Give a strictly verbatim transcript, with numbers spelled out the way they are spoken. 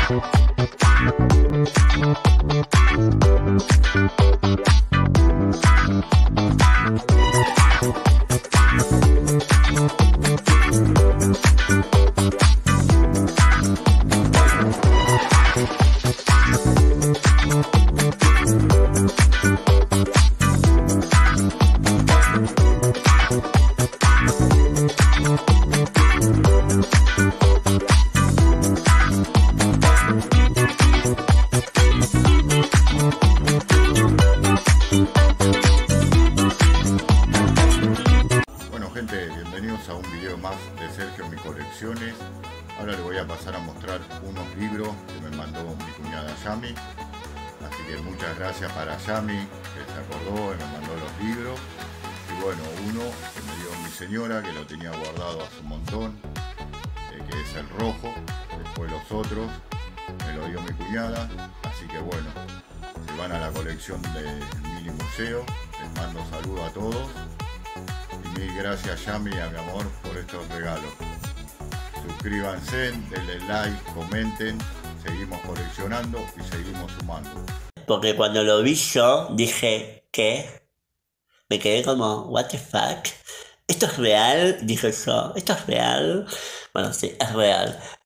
Bienvenidos a un video más de Sergio Mi Colecciones. Ahora les voy a pasar a mostrar unos libros que me mandó mi cuñada Yami. Así que muchas gracias para Yami, que se acordó y me mandó los libros. Y bueno, uno que me dio mi señora, que lo tenía guardado hace un montón, eh, que es el rojo. Después los otros me lo dio mi cuñada. Así que bueno, se van a la colección del Mini Museo. Les mando saludos a todos. Y mil gracias, Yami, a mi amor, por estos regalos. Suscríbanse, denle like, comenten, seguimos coleccionando y seguimos sumando. Porque cuando lo vi yo, dije, ¿qué? Me quedé como, what the fuck? ¿Esto es real? Dije yo, ¿esto es real? Bueno, sí, es real.